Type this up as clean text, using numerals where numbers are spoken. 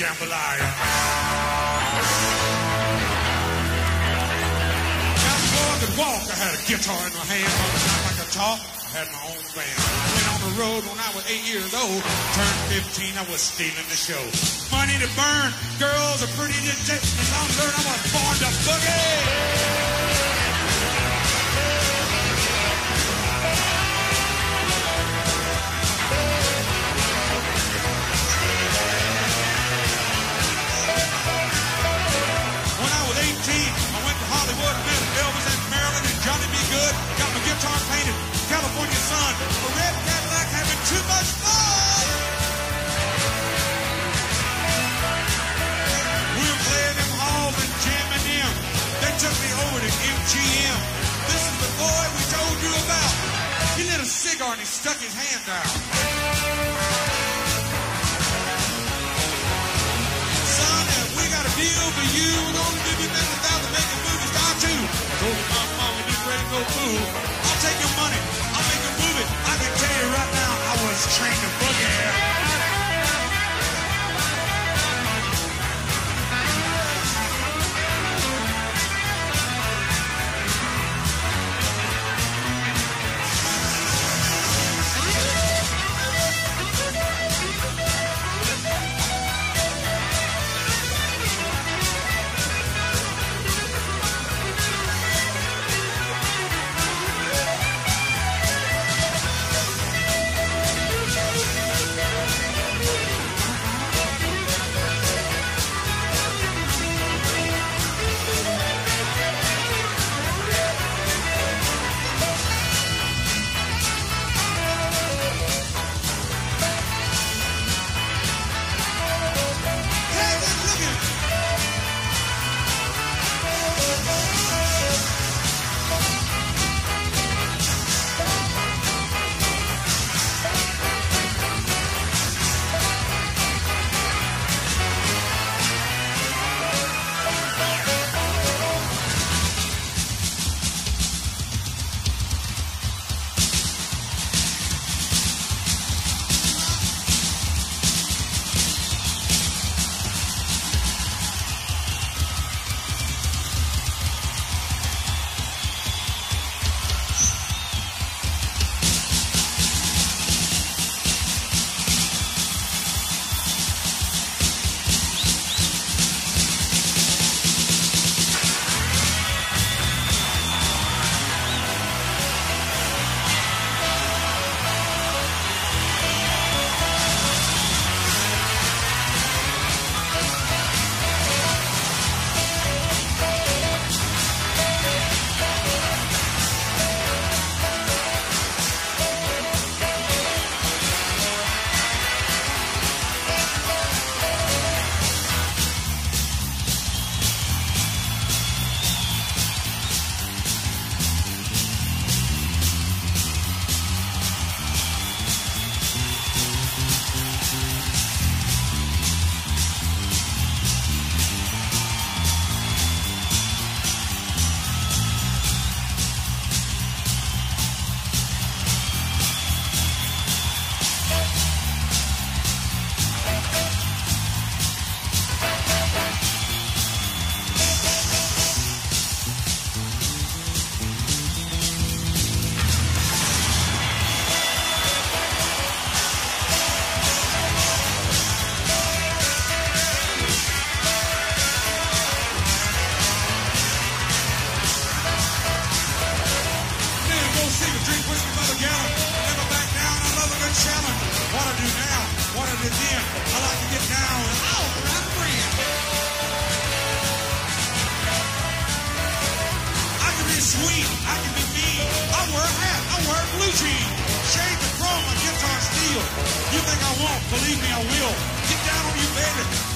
jambalaya. Now before I could walk, I had a guitar in my hand. Not like I talk, I had my own band. Went on the road when I was 8 years old. Turned 15, I was stealing the show. Money to burn, girls are pretty to take. As long as I was born to boogie. Hollywood, met Elvis and Maryland and Johnny B. Good. Got my guitar painted, California sun. A red Cadillac having too much fun. We were playing them halls and jamming them. They took me over to MGM. This is the boy we told you about. He lit a cigar and he stuck his hand out. Son, we got a deal for you. We're gonna give you $50,000 to make a movie star too. I told my mama, you ready to go fool. I'll take your money. I'll make a movie. I can tell you right now, I was trained to boogie. Shades of chrome, my guitar steel. You think I won't? Believe me, I will. Get down on you, baby.